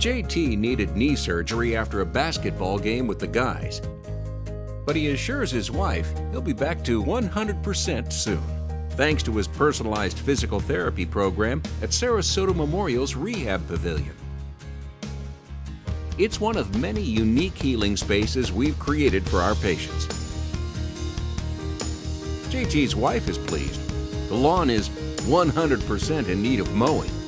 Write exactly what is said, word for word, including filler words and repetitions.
J T needed knee surgery after a basketball game with the guys, but he assures his wife he'll be back to one hundred percent soon, thanks to his personalized physical therapy program at Sarasota Memorial's Rehab Pavilion. It's one of many unique healing spaces we've created for our patients. J T's wife is pleased. The lawn is one hundred percent in need of mowing,